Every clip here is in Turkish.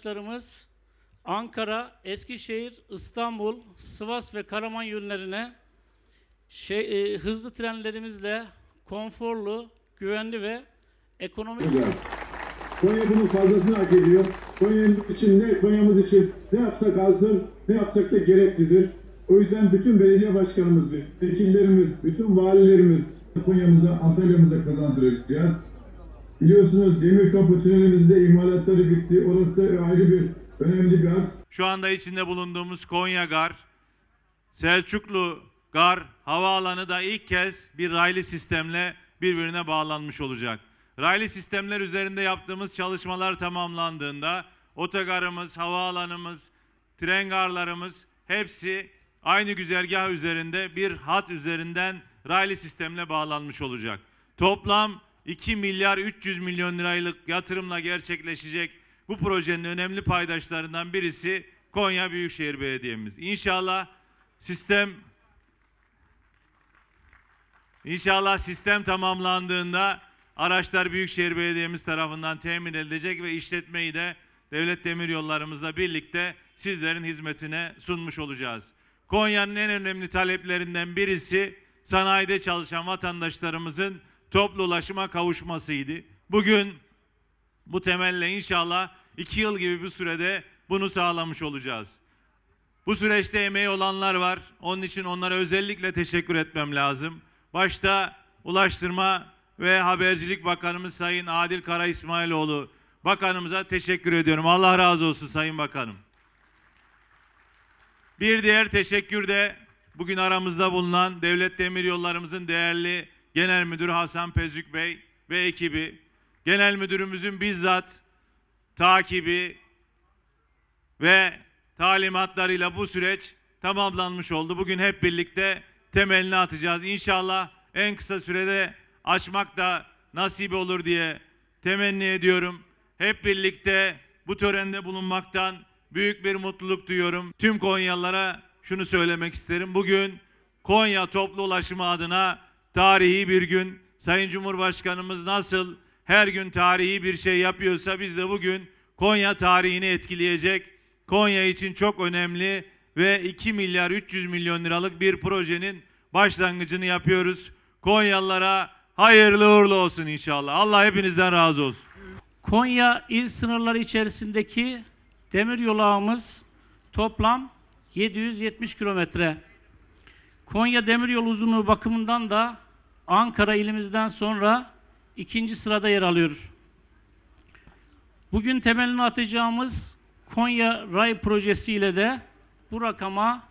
araçlarımız Ankara, Eskişehir, İstanbul, Sivas ve Karaman yönlerine hızlı trenlerimizle konforlu, güvenli ve ekonomik... Konya bunun fazlasını hak ediyor. Konya'nın için Konya'mız için ne yapsak azdır, ne yapsak da gereklidir. O yüzden bütün belediye başkanımız, vekillerimiz, bütün valilerimiz Konya'mıza, Antalya'mıza kazandıracağız. Biliyorsunuz demir kapı tünelimizde imalatları bitti. Orası da ayrı bir önemli bir aks. Şu anda içinde bulunduğumuz Konya Gar, Selçuklu Gar havaalanı da ilk kez bir raylı sistemle birbirine bağlanmış olacak. Raylı sistemler üzerinde yaptığımız çalışmalar tamamlandığında otogarımız, havaalanımız, tren garlarımız hepsi aynı güzergah üzerinde bir hat üzerinden raylı sistemle bağlanmış olacak. Toplam 2 milyar 300 milyon liralık yatırımla gerçekleşecek bu projenin önemli paydaşlarından birisi Konya Büyükşehir Belediye'miz. İnşallah sistem tamamlandığında araçlar Büyükşehir Belediye'miz tarafından temin edilecek ve işletmeyi de Devlet Demiryollarımızla birlikte sizlerin hizmetine sunmuş olacağız. Konya'nın en önemli taleplerinden birisi sanayide çalışan vatandaşlarımızın toplu ulaşıma kavuşmasıydı. Bugün bu temelle inşallah 2 yıl gibi bir sürede bunu sağlamış olacağız. Bu süreçte emeği olanlar var. Onun için onlara özellikle teşekkür etmem lazım. Başta Ulaştırma ve Habercilik Bakanımız Sayın Adil Kara İsmailoğlu Bakanımıza teşekkür ediyorum. Allah razı olsun Sayın Bakanım. Bir diğer teşekkür de bugün aramızda bulunan Devlet Demiryollarımızın değerli Genel Müdürü Hasan Pezük Bey ve ekibi, Genel Müdürümüzün bizzat takibi ve talimatlarıyla bu süreç tamamlanmış oldu. Bugün hep birlikte temelini atacağız. İnşallah en kısa sürede açmak da nasip olur diye temenni ediyorum. Hep birlikte bu törende bulunmaktan büyük bir mutluluk duyuyorum. Tüm Konyalılara şunu söylemek isterim. Bugün Konya toplu ulaşımı adına tarihi bir gün. Sayın Cumhurbaşkanımız nasıl her gün tarihi bir şey yapıyorsa biz de bugün Konya tarihini etkileyecek, Konya için çok önemli ve 2 milyar 300 milyon liralık bir projenin başlangıcını yapıyoruz. Konyalılara hayırlı uğurlu olsun inşallah. Allah hepinizden razı olsun. Konya il sınırları içerisindeki demiryolu ağımız toplam 770 kilometre. Konya demiryolu uzunluğu bakımından da Ankara ilimizden sonra 2. sırada yer alıyor. Bugün temelini atacağımız Konya Ray projesiyle de bu rakama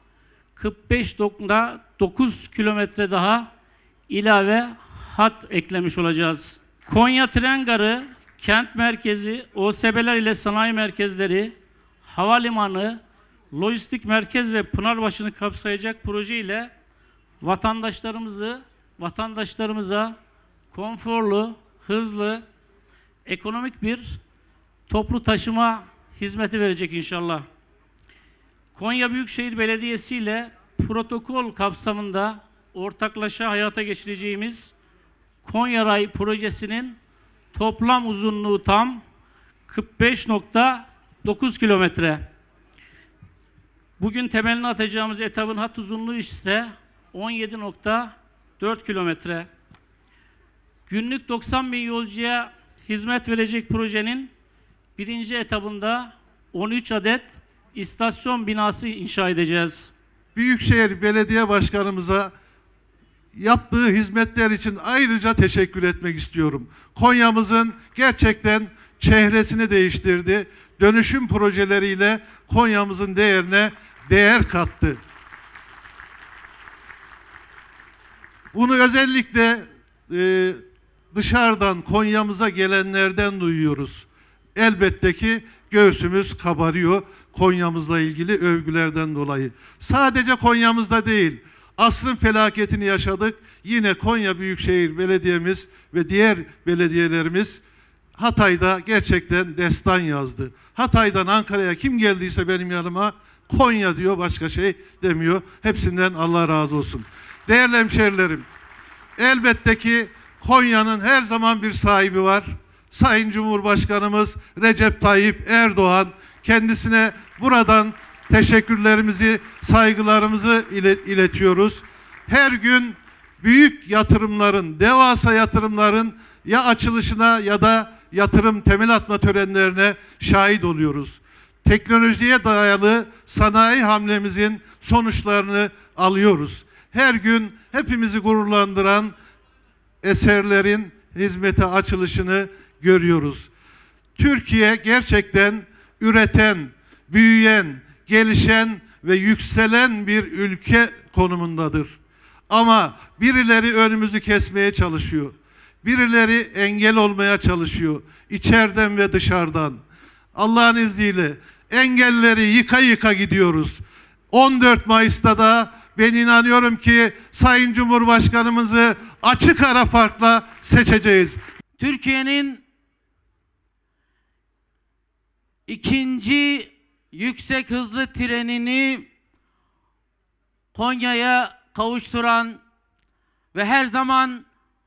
45.9 kilometre daha ilave hat eklemiş olacağız. Konya Tren Garı, kent merkezi, OSB'ler ile sanayi merkezleri, havalimanı, lojistik merkez ve Pınarbaşı'nı kapsayacak proje ile vatandaşlarımıza konforlu, hızlı, ekonomik bir toplu taşıma hizmeti verecek inşallah. Konya Büyükşehir Belediyesi ile protokol kapsamında ortaklaşa hayata geçireceğimiz Konya Ray projesinin toplam uzunluğu tam 45.9 kilometre. Bugün temelini atacağımız etabın hat uzunluğu ise 17.4 kilometre. Günlük 90 bin yolcuya hizmet verecek projenin 1. etabında 13 adet istasyon binası inşa edeceğiz. Büyükşehir Belediye Başkanımıza yaptığı hizmetler için ayrıca teşekkür etmek istiyorum. Konya'mızın gerçekten çehresini değiştirdi. Dönüşüm projeleriyle Konya'mızın değerine değer kattı. Bunu özellikle dışarıdan Konya'mıza gelenlerden duyuyoruz. Elbette ki göğsümüz kabarıyor Konya'mızla ilgili övgülerden dolayı. Sadece Konya'mızda değil, asrın felaketini yaşadık. Yine Konya Büyükşehir Belediye'miz ve diğer belediyelerimiz Hatay'da gerçekten destan yazdı. Hatay'dan Ankara'ya kim geldiyse benim yanıma Konya diyor, başka şey demiyor. Hepsinden Allah razı olsun. Değerli hemşehrilerim, elbette ki Konya'nın her zaman bir sahibi var. Sayın Cumhurbaşkanımız Recep Tayyip Erdoğan Kendisine buradan teşekkürlerimizi, saygılarımızı iletiyoruz. Her gün büyük yatırımların, devasa yatırımların ya açılışına ya da yatırım temel atma törenlerine şahit oluyoruz. Teknolojiye dayalı sanayi hamlemizin sonuçlarını alıyoruz. Her gün hepimizi gururlandıran eserlerin hizmete açılışını görüyoruz. Türkiye gerçekten üreten, büyüyen, gelişen ve yükselen bir ülke konumundadır. Ama birileri önümüzü kesmeye çalışıyor. Birileri engel olmaya çalışıyor. İçeriden ve dışarıdan. Allah'ın izniyle engelleri yıka yıka gidiyoruz. 14 Mayıs'ta da ben inanıyorum ki Sayın Cumhurbaşkanımızı açık ara farkla seçeceğiz. Türkiye'nin ikinci yüksek hızlı trenini Konya'ya kavuşturan ve her zaman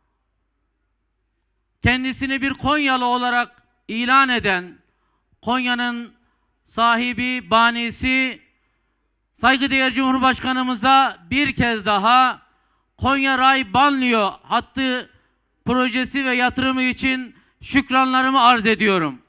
kendisini bir Konyalı olarak ilan eden Konya'nın sahibi, banisi saygıdeğer Cumhurbaşkanımıza bir kez daha Konya Ray Banliyö hattı projesi ve yatırımı için şükranlarımı arz ediyorum.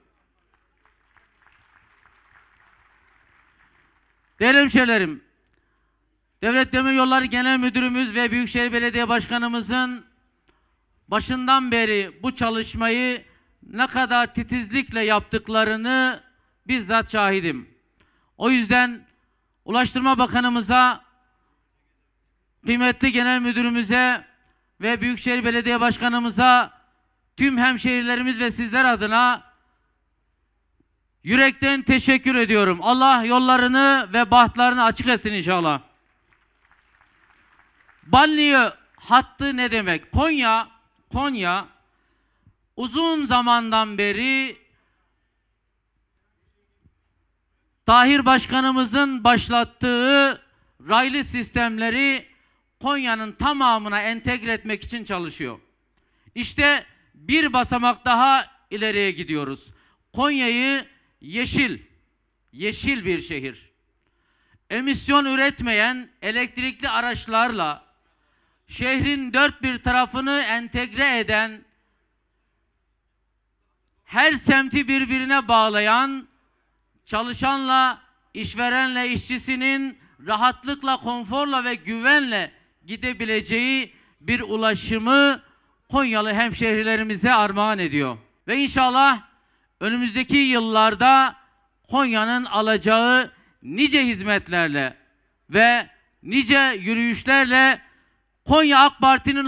Değerli hemşehrilerim, Devlet Demiryolları Genel Müdürümüz ve Büyükşehir Belediye Başkanımızın başından beri bu çalışmayı ne kadar titizlikle yaptıklarını bizzat şahidim. O yüzden Ulaştırma Bakanımıza, kıymetli Genel Müdürümüze ve Büyükşehir Belediye Başkanımıza, tüm hemşehrilerimiz ve sizler adına yürekten teşekkür ediyorum. Allah yollarını ve bahtlarını açık etsin inşallah. Banliyö hattı ne demek? Konya uzun zamandan beri Tahir Başkanımızın başlattığı raylı sistemleri Konya'nın tamamına entegre etmek için çalışıyor. İşte bir basamak daha ileriye gidiyoruz. Konya'yı yeşil bir şehir, emisyon üretmeyen elektrikli araçlarla şehrin dört bir tarafını entegre eden, her semti birbirine bağlayan, çalışanla, işverenle, işçisinin rahatlıkla, konforla ve güvenle gidebileceği bir ulaşımı Konyalı hemşehrilerimize armağan ediyor. Ve inşallah önümüzdeki yıllarda Konya'nın alacağı nice hizmetlerle ve nice yürüyüşlerle Konya AK Parti'nin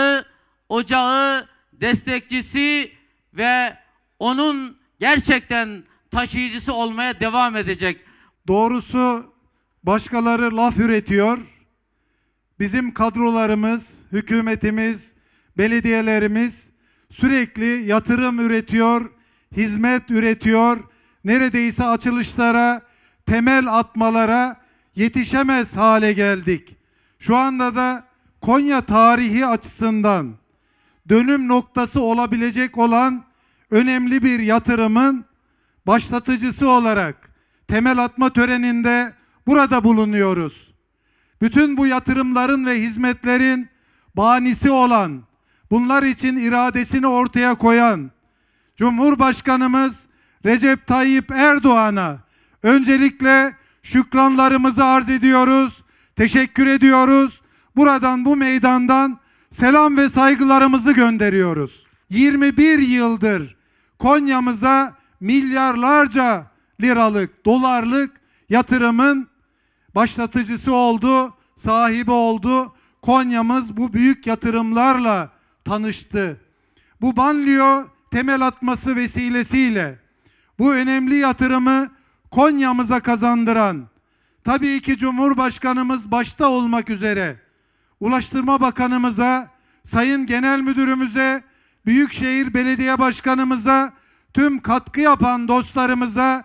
ocağı, destekçisi ve onun gerçekten taşıyıcısı olmaya devam edecek. Doğrusu başkaları laf üretiyor. Bizim kadrolarımız, hükümetimiz, belediyelerimiz sürekli yatırım üretiyor, hizmet üretiyor. Neredeyse açılışlara, temel atmalara yetişemez hale geldik. Şu anda da Konya tarihi açısından dönüm noktası olabilecek olan önemli bir yatırımın başlatıcısı olarak temel atma töreninde burada bulunuyoruz. Bütün bu yatırımların ve hizmetlerin banisi olan, bunlar için iradesini ortaya koyan Cumhurbaşkanımız Recep Tayyip Erdoğan'a öncelikle şükranlarımızı arz ediyoruz, teşekkür ediyoruz. Buradan, bu meydandan selam ve saygılarımızı gönderiyoruz. 21 yıldır Konya'mıza milyarlarca liralık, dolarlık yatırımın başlatıcısı oldu, sahibi oldu. Konya'mız bu büyük yatırımlarla tanıştı. Bu banliyö temel atması vesilesiyle bu önemli yatırımı Konya'mıza kazandıran, tabii ki Cumhurbaşkanımız başta olmak üzere Ulaştırma Bakanımıza, Sayın Genel Müdürümüze, Büyükşehir Belediye Başkanımıza, tüm katkı yapan dostlarımıza,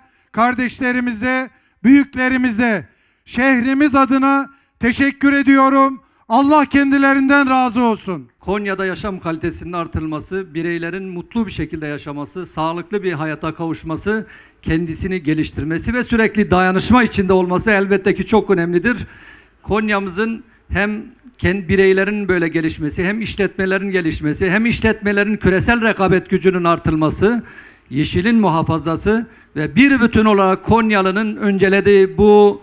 kardeşlerimize, büyüklerimize şehrimiz adına teşekkür ediyorum. Allah kendilerinden razı olsun. Konya'da yaşam kalitesinin artırılması, bireylerin mutlu bir şekilde yaşaması, sağlıklı bir hayata kavuşması, kendisini geliştirmesi ve sürekli dayanışma içinde olması elbette ki çok önemlidir. Konya'mızın hem kendi bireylerin böyle gelişmesi, hem işletmelerin gelişmesi, hem işletmelerin küresel rekabet gücünün artırılması, yeşilin muhafazası ve bir bütün olarak Konyalı'nın öncelediği bu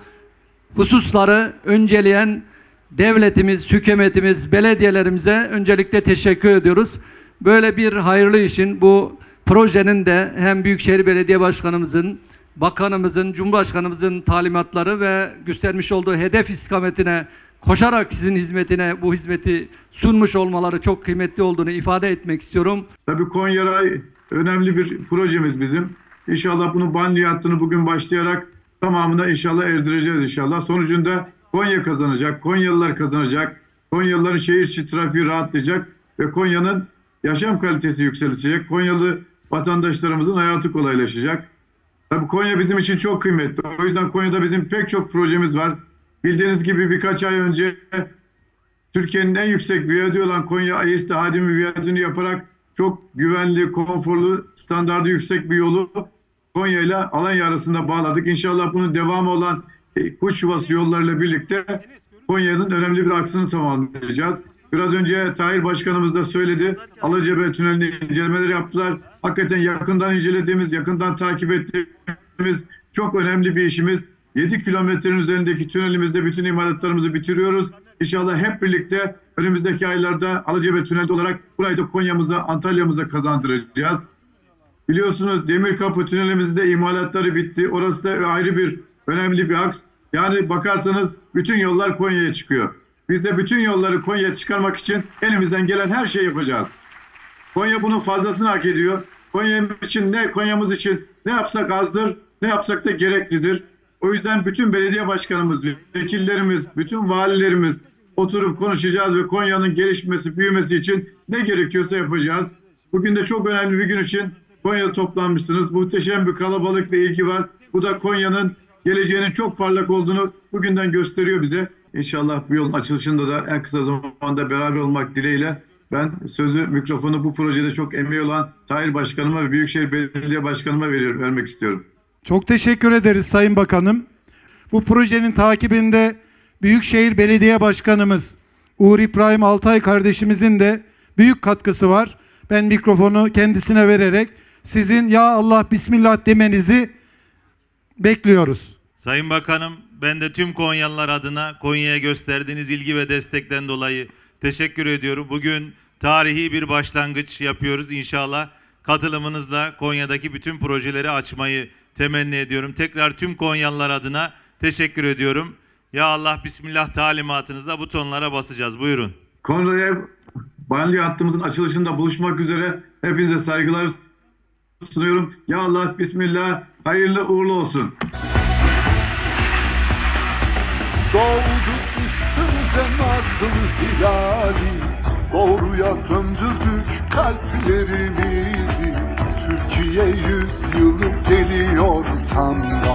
hususları önceleyen devletimiz, hükümetimiz, belediyelerimize öncelikle teşekkür ediyoruz. Böyle bir hayırlı işin, bu projenin de hem Büyükşehir Belediye Başkanımızın, Bakanımızın, Cumhurbaşkanımızın talimatları ve göstermiş olduğu hedef istikametine koşarak sizin hizmetine bu hizmeti sunmuş olmaları çok kıymetli olduğunu ifade etmek istiyorum. Tabii Konyaray önemli bir projemiz bizim. İnşallah bunun banliyö hattını bugün başlayarak tamamına inşallah erdireceğiz inşallah. Sonucunda Konya kazanacak, Konyalılar kazanacak, Konyalıların şehir içi trafiği rahatlayacak ve Konya'nın yaşam kalitesi yükselecek. Konyalı vatandaşlarımızın hayatı kolaylaşacak. Tabii Konya bizim için çok kıymetli. O yüzden Konya'da bizim pek çok projemiz var. Bildiğiniz gibi birkaç ay önce Türkiye'nin en yüksek viyadüğü olan Konya Ayaslı Hadimi Viyadüğü'nü yaparak çok güvenli, konforlu, standardı yüksek bir yolu Konya ile Alanya arasında bağladık. İnşallah bunun devamı olan kuş yuvası yollarıyla birlikte Konya'nın önemli bir aksını tamamlayacağız. Biraz önce Tahir Başkanımız da söyledi. Alacabey Tüneli'ni incelemeler yaptılar. Hakikaten yakından incelediğimiz, yakından takip ettiğimiz çok önemli bir işimiz. 7 kilometrenin üzerindeki tünelimizde bütün imalatlarımızı bitiriyoruz. İnşallah hep birlikte önümüzdeki aylarda Alacabey Tüneli olarak burayı da Konya'mıza, Antalya'mıza kazandıracağız. Biliyorsunuz Demirkapı Tünelimizde imalatları bitti. Orası da ayrı bir önemli bir aks. Yani bakarsanız bütün yollar Konya'ya çıkıyor. Biz de bütün yolları Konya'ya çıkarmak için elimizden gelen her şeyi yapacağız. Konya bunun fazlasını hak ediyor. Konya'mız için ne yapsak azdır, ne yapsak da gereklidir. O yüzden bütün belediye başkanımız, vekillerimiz, bütün valilerimiz oturup konuşacağız ve Konya'nın gelişmesi, büyümesi için ne gerekiyorsa yapacağız. Bugün de çok önemli bir gün için Konya'da toplanmışsınız. Muhteşem bir kalabalık ve ilgi var. Bu da Konya'nın geleceğinin çok parlak olduğunu bugünden gösteriyor bize. İnşallah bu yolun açılışında da en kısa zamanda beraber olmak dileğiyle ben mikrofonu bu projede çok emeği olan Tahir Başkanıma ve Büyükşehir Belediye Başkanıma vermek istiyorum. Çok teşekkür ederiz Sayın Bakanım. Bu projenin takibinde Büyükşehir Belediye Başkanımız Uğur İbrahim Altay kardeşimizin de büyük katkısı var. Ben mikrofonu kendisine vererek sizin ya Allah Bismillah demenizi bekliyoruz. Sayın Bakanım, ben de tüm Konyalılar adına Konya'ya gösterdiğiniz ilgi ve destekten dolayı teşekkür ediyorum. Bugün tarihi bir başlangıç yapıyoruz. İnşallah katılımınızla Konya'daki bütün projeleri açmayı temenni ediyorum. Tekrar tüm Konyalılar adına teşekkür ediyorum. Ya Allah Bismillah talimatınızla butonlara basacağız. Buyurun. Konya'ya banliyö hattımızın açılışında buluşmak üzere hepinize saygılar sunuyorum. Ya Allah Bismillah, hayırlı uğurlu olsun. Doğdu üstümüze nazlı hilali, doğruya döndürdük kalplerimizi. Türkiye 100 yılı geliyor tam da.